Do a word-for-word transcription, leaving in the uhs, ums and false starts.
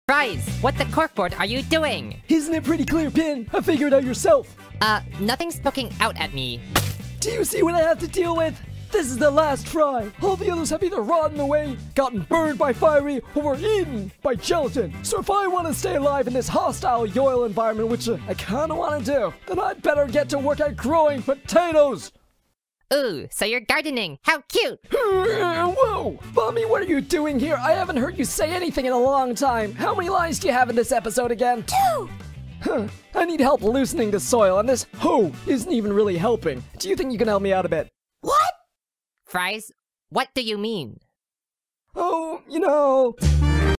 Fries, what the corkboard are you doing? Isn't it pretty clear, Pin? I figured it out yourself. Uh, nothing's poking out at me. Do you see what I have to deal with? This is the last try. All the others have either rotten away, gotten burned by fiery, or were eaten by gelatin. So if I want to stay alive in this hostile Yoil environment, which uh, I kind of want to do, then I'd better get to work at growing potatoes. Ooh, so you're gardening. How cute! Whoa! Bummy, what are you doing here? I haven't heard you say anything in a long time. How many lines do you have in this episode again? Two! Huh. I need help loosening the soil, and this hoe isn't even really helping. Do you think you can help me out a bit? What? Fries, what do you mean? Oh, you know...